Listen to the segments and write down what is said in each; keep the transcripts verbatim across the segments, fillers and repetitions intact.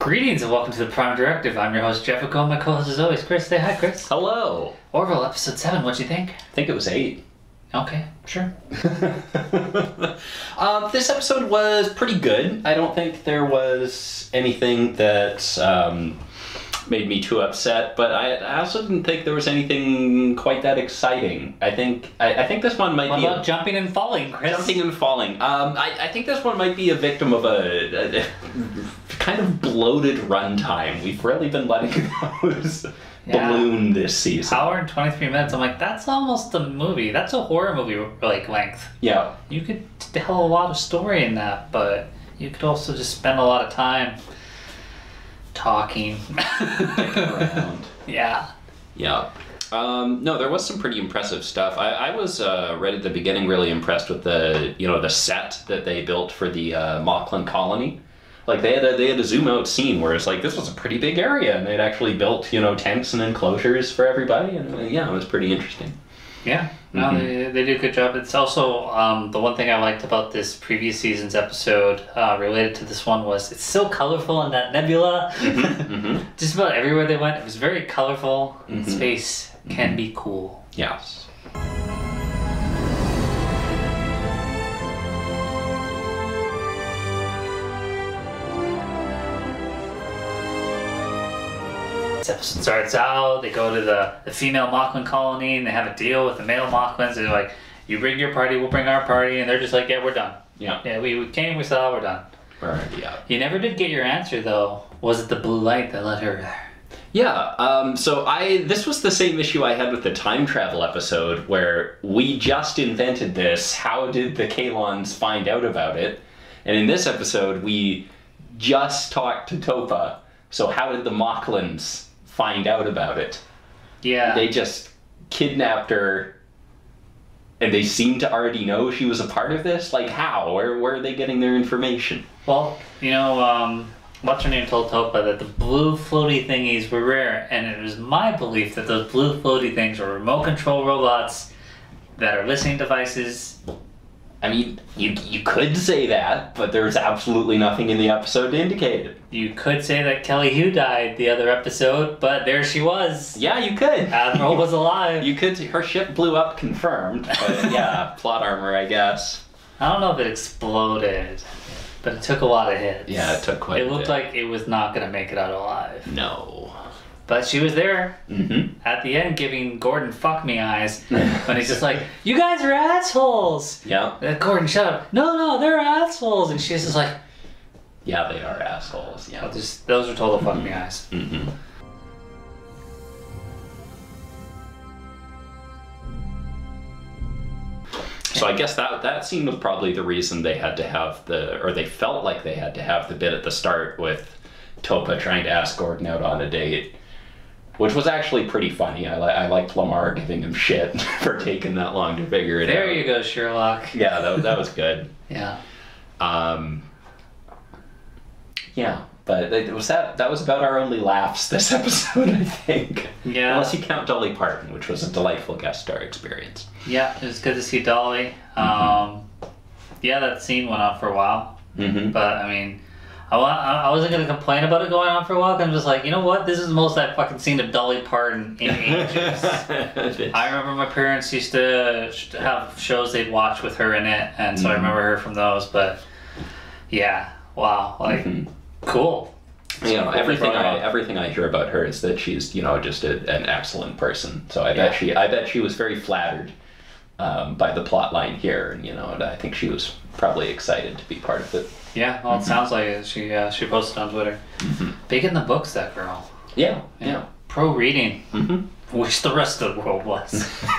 Greetings and welcome to the Prime Directive. I'm your host Jefficho. My co-host is always Chris. Say hi, Chris. Hello. Orville, episode seven. What'd you think? I think it was eight. Okay, sure. um, this episode was pretty good. I don't think there was anything that um, made me too upset, but I, I also didn't think there was anything quite that exciting. I think I, I think this one might what be about a, jumping and falling, Chris? jumping and falling. Um, I, I think this one might be a victim of a, a, a kind of bloated runtime. We've really been letting those Yeah. balloon this season. Hour and twenty-three minutes. I'm like, that's almost a movie. That's a horror movie like length. Yeah. You could tell a lot of story in that, but you could also just spend a lot of time talking. Around. Yeah. Yeah. Um, no, there was some pretty impressive stuff. I, I was uh, right at the beginning really impressed with the you know the set that they built for the uh, Moclan colony. Like they had a they had a zoom out scene where it's like this was a pretty big area, and they'd actually built you know tents and enclosures for everybody, and uh, yeah, it was pretty interesting. Yeah, no, Mhm. they, they did a good job. It's also um, the one thing I liked about this previous season's episode uh, related to this one was it's so colorful in that nebula. Mm-hmm, mm-hmm. Just about everywhere they went, it was very colorful. Mhm. Space can Mhm. be cool. Yes. This episode starts out, they go to the, the female Moclan colony and they have a deal with the male Moclans. They're like, you bring your party, we'll bring our party. And they're just like, yeah, we're done. Yeah. Yeah, we, we came, we saw, we're done. We're already out. You never did get your answer though. Was it the blue light that led her there? Yeah, um, so I this was the same issue I had with the time travel episode where we just invented this. How did the Kalons find out about it? And in this episode, we just talked to Topa. So how did the Moclans find out about it? Yeah. They just kidnapped her, and they seem to already know she was a part of this? Like how? Where, where are they getting their information? Well, you know, um, what's her name told Topa that the blue floaty thingies were rare, and it was my belief that those blue floaty things were remote control robots that are listening devices. I mean, you, you could say that, but there's absolutely nothing in the episode to indicate it. You could say that Kelly Hugh died the other episode, but there she was. Yeah, you could. Admiral was alive. You could. Her ship blew up, confirmed. But yeah, plot armor, I guess. I don't know if it exploded, but it took a lot of hits. Yeah, it took quite It a looked bit. like it was not going to make it out alive. No. But she was there Mm-hmm. at the end giving Gordon fuck me eyes when he's just like, you guys are assholes. Yeah. And Gordon, shut up. No, no, they're assholes. And she's just like, Yeah, they are assholes. Yeah. oh, just, those are total fuck me eyes. Mm-hmm. So I guess that that scene was probably the reason they had to have the, or they felt like they had to have the bit at the start with Topa trying to ask Gordon out on a date, which was actually pretty funny. I, li I liked LaMarr giving him shit for taking that long to figure it There out. you go, Sherlock. Yeah, that, that was good. Yeah. Um, yeah, but it was that that was about our only laughs this episode, I think. Yeah. Unless you count Dolly Parton, which was a delightful guest star experience. Yeah, it was good to see Dolly. Um, yeah, that scene went on for a while. Mm-hmm. But, I mean, I, wa I wasn't going to complain about it going on for a while. 'Cause I'm just like, you know what? This is the most I've fucking seen of Dolly Parton in ages. I remember my parents used to have shows they'd watch with her in it. And so Mhm. I remember her from those. But, yeah. Wow. Like, Mhm. cool. You know, Cool everything brought I up. everything I hear about her is that she's, you know, just a, an excellent person. So I Yeah. bet she I bet she was very flattered um, by the plot line here, and you know, and I think she was probably excited to be part of it. Yeah, well, it Mhm. sounds like it. She, uh, she posted on Twitter. Mm-hmm. Big in the books, that girl. Yeah, Yeah. yeah. Pro reading. Mm-hmm. Wish the rest of the world was.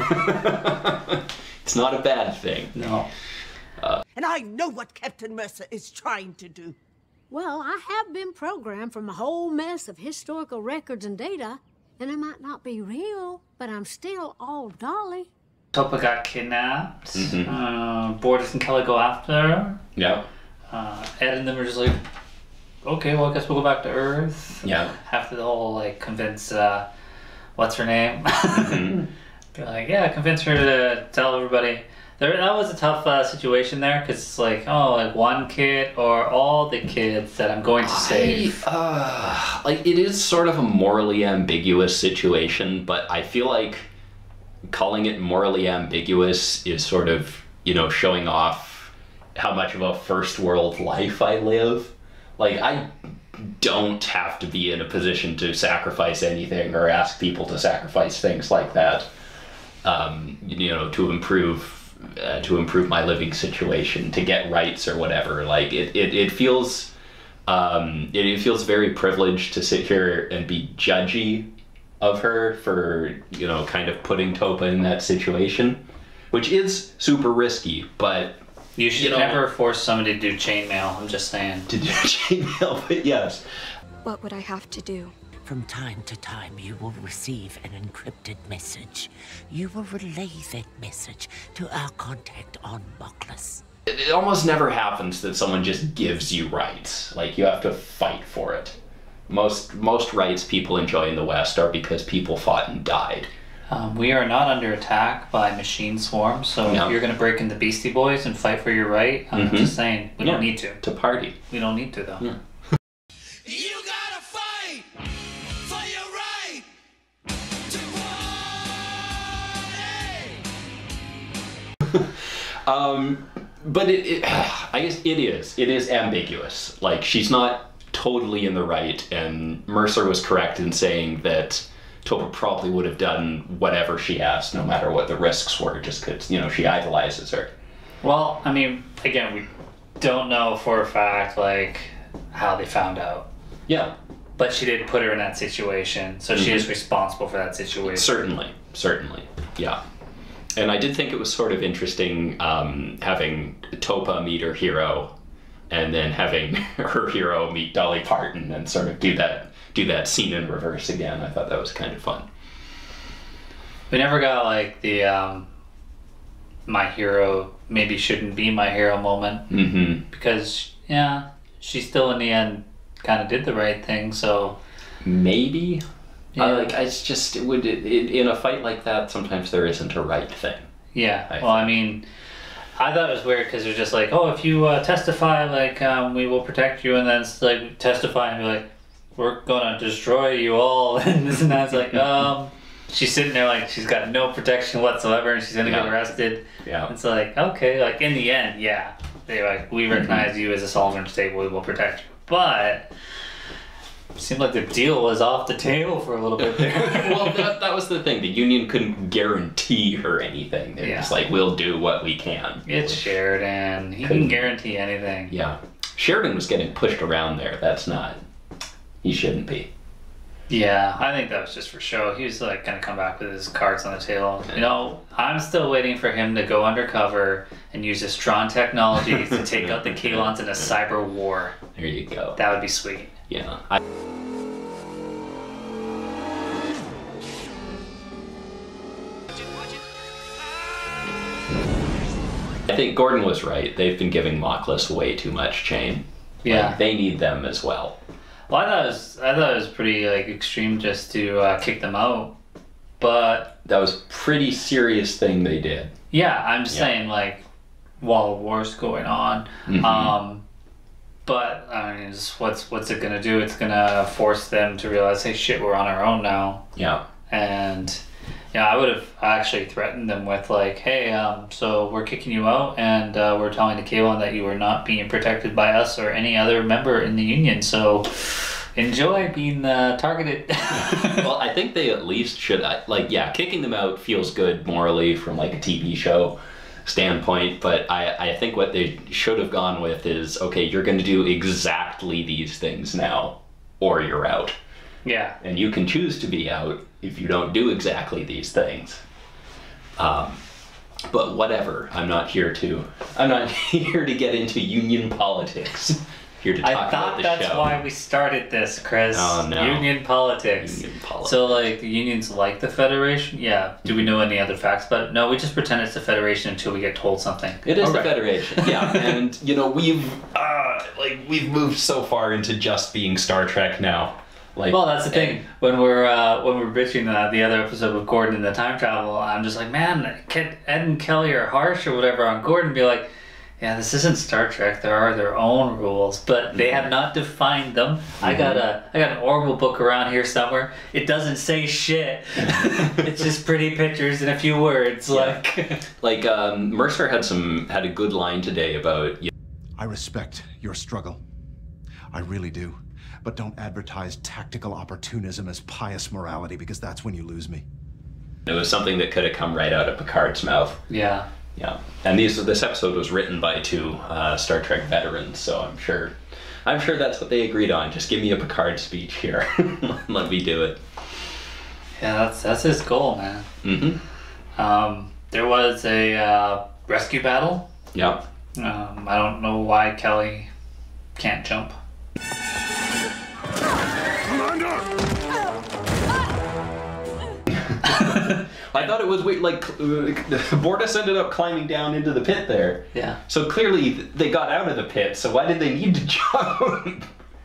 It's not a bad thing. No. And I know what Captain Mercer is trying to do. Well, I have been programmed from a whole mess of historical records and data, and it might not be real, but I'm still all Dolly. Topa got kidnapped. Mhm. Uh, Bortus and Kelly go after her. Yeah. Uh, Ed and them are just like, okay, well, I guess we'll go back to Earth. Yeah. After the whole, like, convince, uh, what's her name? Mhm. Be like, yeah, convince her to tell everybody There, that was a tough uh, situation there, because it's like, oh, like one kid or all the kids that I'm going to save. I, uh, like, it is sort of a morally ambiguous situation, but I feel like calling it morally ambiguous is sort of, you know, showing off how much of a first world life I live. Like, I don't have to be in a position to sacrifice anything or ask people to sacrifice things like that, um, you know, to improve Uh, to improve my living situation, to get rights or whatever. Like it, it, it feels, um, it, it feels very privileged to sit here and be judgy of her for, you know, kind of putting Topa in that situation, which is super risky. But you should you know, never force somebody to do chainmail. I'm just saying. To do chainmail, but yes. What would I have to do? From time to time, you will receive an encrypted message. You will relay that message to our contact on Bortus. It, it almost never happens that someone just gives you rights. Like, you have to fight for it. Most most rights people enjoy in the West are because people fought and died. Um, we are not under attack by machine swarms, so No. if you're going to break into Beastie Boys and fight for your right, I'm Mm-hmm. just saying, we Yeah. don't need to. To party. We don't need to, though. Yeah. You gotta fight for your right to party. Um, but it, it, I guess it is. It is ambiguous. Like, she's not totally in the right, and Mercer was correct in saying that Topa probably would have done whatever she asked, no matter what the risks were, just because, you know, she idolizes her. Well, I mean, again, we don't know for a fact, like, how they found out. Yeah. But she did put her in that situation, so mm-hmm. she is responsible for that situation. Certainly, certainly, yeah. And I did think it was sort of interesting um, having Topa meet her hero, and then having her hero meet Dolly Parton, and sort of do that do that scene in reverse again. I thought that was kind of fun. We never got like the um, my hero maybe shouldn't be my hero moment, mm-hmm. because yeah, she still in the end kind of did the right thing. So maybe. Yeah. Uh, like, it's just, it would it, it, in a fight like that, sometimes there isn't a right thing. Yeah, I well, think. I mean, I thought it was weird because they're just like, oh, if you uh, testify, like, um, we will protect you, and then it's like, testify and be like, we're gonna destroy you all, and this and that. It's like, um, she's sitting there like she's got no protection whatsoever, and she's gonna Yeah. get arrested. Yeah. It's like, okay, like, in the end, yeah, they're like, we recognize you as a sovereign state, we will protect you. But it seemed like the deal was off the table for a little bit there. Well, that, that was the thing. The Union couldn't guarantee her anything. They're Yeah. just like, we'll do what we can. It's Sheridan. He Couldn't- can guarantee anything. Yeah. Sheridan was getting pushed around there. That's not... He shouldn't be. Yeah, I think that was just for show. He was like gonna come back with his cards on the table. You know, I'm still waiting for him to go undercover and use his Tron technology to take out the Kalons in a cyber war. There you go. That would be sweet. Yeah. I... I think Gordon was right. They've been giving Mockless way too much chain. Yeah. Like, they need them as well. Well, I thought it was, I thought it was pretty like extreme just to uh, kick them out, but That was a pretty serious thing they did. yeah, I'm just Yeah. saying like while the war's going on, Mhm. um, but I mean, it's, what's what's it gonna do? It's gonna force them to realize, hey, shit, we're on our own now. Yeah. And yeah, I would have actually threatened them with like, hey, um, so we're kicking you out, and uh, we're telling the Kalon that you are not being protected by us or any other member in the Union. So enjoy being uh, targeted. Well, I think they at least should, like, yeah, kicking them out feels good morally from like a T V show standpoint, but I, I think what they should have gone with is, okay, you're going to do exactly these things now, or you're out. Yeah. And you can choose to be out if you don't do exactly these things. Um, but whatever, I'm not here to, I'm not here to get into union politics. Here to talk I about thought the that's show. why we started this, Chris. Oh, no. Union politics. Union politics. So, like, the unions like the Federation? Yeah. Do we know any other facts about it? No, we just pretend it's the Federation until we get told something. It is All the right. Federation, yeah. And, you know, we've, uh, like, we've moved so far into just being Star Trek now. Like, well, that's the thing. When we're uh, when we're bitching uh, the other episode with Gordon in the time travel, I'm just like, man, Ed and Kelly are harsh or whatever on Gordon. Be like, yeah, this isn't Star Trek. There are their own rules, but they have not defined them. Mm-hmm. I got a I got an Orville book around here somewhere. It doesn't say shit. It's just pretty pictures and a few words. Yeah. Like, like um, Mercer had some had a good line today about. You I respect your struggle. I really do. But don't advertise tactical opportunism as pious morality, because that's when you lose me. It was something that could have come right out of Picard's mouth. Yeah. Yeah. And these this episode was written by two uh, Star Trek veterans, so I'm sure I'm sure that's what they agreed on. Just give me a Picard speech here. Let me do it. Yeah, that's that's his goal, man. Mm-hmm. Um, there was a uh, rescue battle. Yeah. Um, I don't know why Kelly can't jump. Commander! I thought it was weird, like, Bortus ended up climbing down into the pit there. Yeah. So clearly they got out of the pit, so why did they need to jump?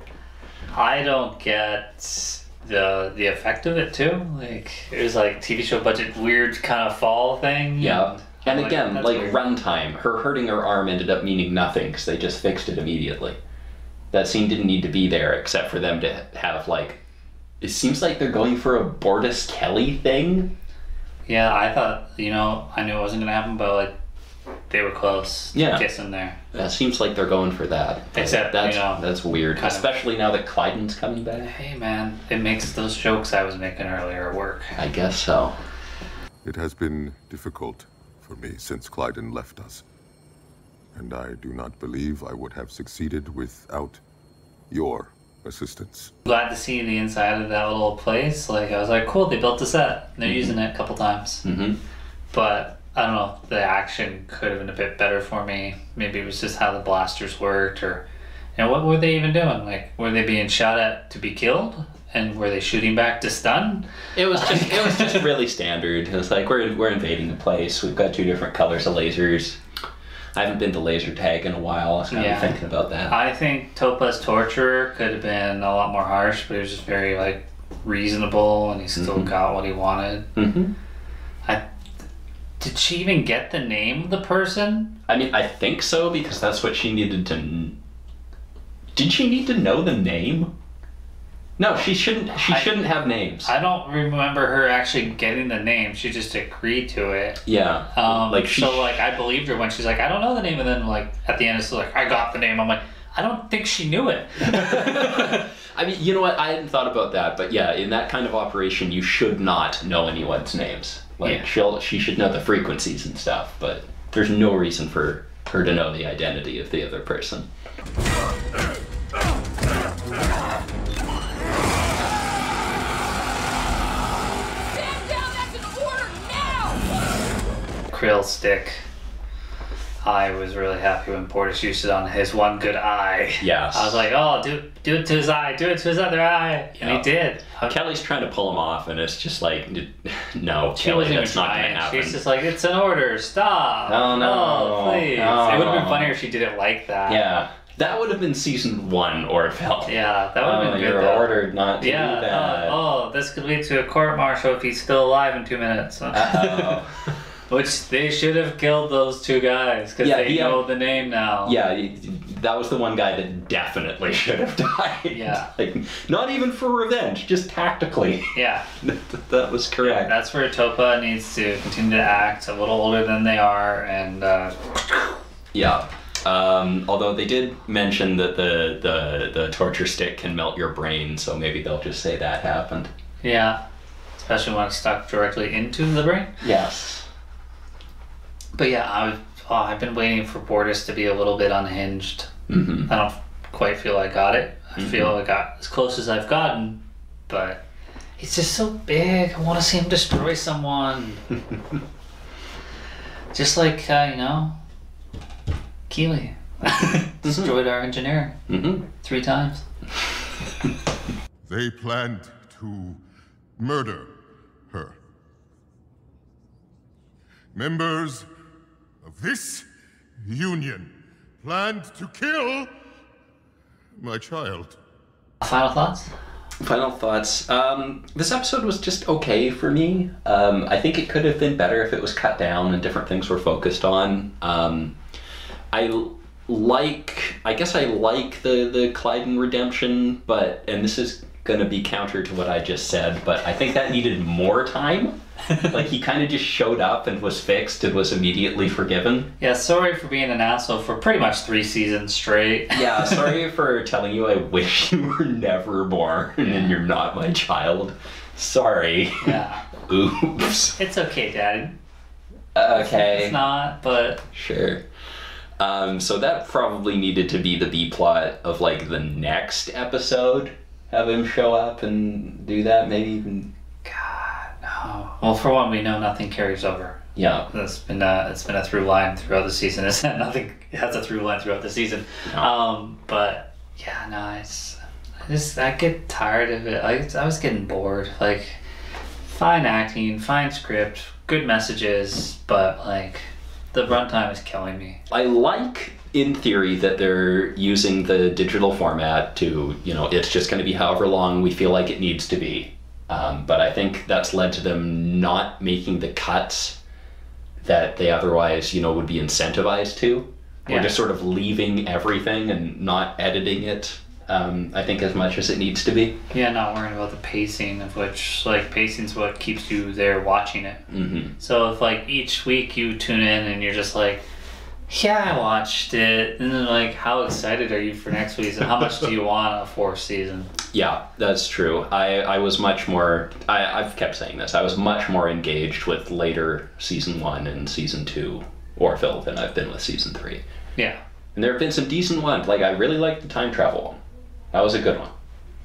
I don't get the the effect of it, too. Like, it was like T V show budget weird kind of fall thing. Yeah. And like, again, like weird. runtime, her hurting her arm ended up meaning nothing because they just fixed it immediately. That scene didn't need to be there except for them to have, like, it seems like they're going for a Bortus Kelly thing. Yeah, I thought, you know, I knew it wasn't going to happen, but, like, they were close to Yeah. kissing there. That seems like they're going for that. Except, that's, you know, that's weird, especially of, now that Clyden's coming back. Hey, man, it makes those jokes I was making earlier work. I guess so. It has been difficult for me since Clyden left us. And I do not believe I would have succeeded without your assistance. Glad to see the inside of that little place. Like, I was like, cool, they built a set. They're mm-hmm. using it a couple times. Mm-hmm. But, I don't know, the action could have been a bit better for me. Maybe it was just how the blasters worked, or, you know, what were they even doing? Like, were they being shot at to be killed? And were they shooting back to stun? It was just it was just really standard. It was like, we're, we're invading a place. We've got two different colors of lasers. I haven't been to laser tag in a while. I was kind yeah. of thinking about that. I think Topa's torturer could have been a lot more harsh, but he was just very, like, reasonable, and he still mm-hmm. got what he wanted. Mm-hmm. I, did she even get the name of the person? I mean, I think so, because that's what she needed to... Did she need to know the name? No, she shouldn't. She I, shouldn't have names. I don't remember her actually getting the name. She just agreed to it. Yeah. Um, like she, so, like, I believed her when she's like, I don't know the name, and then, like, at the end it's like, I got the name. I'm like, I don't think she knew it. I mean, you know what? I hadn't thought about that, but yeah, in that kind of operation, you should not know anyone's names. Like, yeah. she'll she should know the frequencies and stuff, but there's no reason for her to know the identity of the other person. Krill stick. I was really happy when Bortus used it on his one good eye. Yes. I was like, oh, do, do it to his eye, do it to his other eye. And yeah. he did. Kelly's trying to pull him off, and it's just like, no, she Kelly, wasn't that's even not going to trying. happen. She's just like, it's an order, stop. Oh, no. Oh, please. Oh. It would have been funnier if she did it like that. Yeah. That would have been season one, Orville. Yeah, that would have oh, been good, you're though. ordered not to yeah, do that. Uh, oh, this could lead to a court-martial if he's still alive in two minutes. Uh-oh. Which they should have killed those two guys, because yeah, they he, know the name now. Yeah, that was the one guy that definitely should have died. Yeah. Like, not even for revenge, just tactically. Yeah. that, that was correct. Yeah, that's where Topa needs to continue to act a little older than they are, and... Uh... Yeah. Um, although they did mention that the, the, the torture stick can melt your brain, so maybe they'll just say that happened. Yeah. Especially when it's stuck directly into the brain. Yes. But yeah, I, oh, I've been waiting for Bortus to be a little bit unhinged. Mm-hmm. I don't quite feel I got it. I mm-hmm. feel I got as close as I've gotten, but he's just so big. I want to see him destroy someone. Just like, uh, you know, Keeley destroyed our engineer mm-hmm. three times. They planned to murder her. Members of this union planned to kill my child. Final thoughts? Final thoughts. Um, this episode was just okay for me. Um, I think it could have been better if it was cut down and different things were focused on. Um, I like, I guess I like the, the Clyden redemption, but, and this is going to be counter to what I just said, but I think that needed more time. Like, he kind of just showed up and was fixed and was immediately forgiven. Yeah, sorry for being an asshole for pretty much three seasons straight. Yeah, sorry for telling you I wish you were never born and you're not my child. Sorry. Yeah. Oops. It's okay, Daddy. Okay. It's not, but... Sure. Um, so that probably needed to be the B-plot of, like, the next episode. Have him show up and do that, maybe even... God, no. Well, for one, we know nothing carries over. Yeah. It's been a, it's been a through line throughout the season. It's nothing has a through line throughout the season. No. Um, but, yeah, no, it's... I just, I get tired of it. I, I was getting bored. Like, fine acting, fine script, good messages, but, like... The runtime is killing me. I like, in theory, that they're using the digital format to, you know, it's just going to be however long we feel like it needs to be. Um, but I think that's led to them not making the cuts that they otherwise, you know, would be incentivized to. Yeah. Or just sort of leaving everything and not editing it, um, I think, as much as it needs to be. Yeah, not worrying about the pacing, of which, like, pacing's what keeps you there watching it. Mm-hmm. So if, like, each week you tune in and you're just like, yeah, I watched it, and then, like, how excited are you for next season? How much do you want a fourth season? Yeah, that's true. I, I was much more, I, I've kept saying this, I was much more engaged with later season one and season two Orville than I've been with season three. Yeah. And there have been some decent ones. Like, I really liked the time travel one. That was a good one.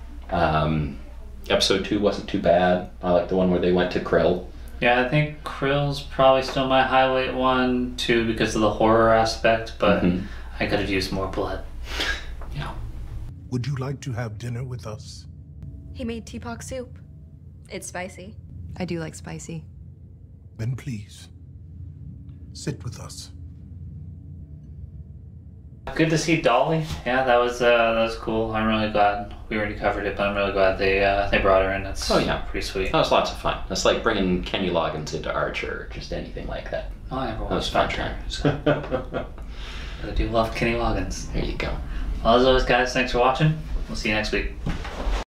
Um, episode two wasn't too bad. I like the one where they went to Krill. Yeah, I think Krill's probably still my highlight one, too, because of the horror aspect, but Mm-hmm. I could have used more blood. You know. Would you like to have dinner with us? He made teapot soup. It's spicy. I do like spicy. Then please, sit with us. Good to see Dolly. Yeah, that was uh, that was cool. I'm really glad we already covered it, but I'm really glad they uh, they brought her in. That's Oh, yeah. pretty sweet. That was lots of fun. That's like bringing Kenny Loggins into Archer or just anything like that. Oh, I never That was watched fun Archer. So. I do love Kenny Loggins. There you go. Well, as always, guys, thanks for watching. We'll see you next week.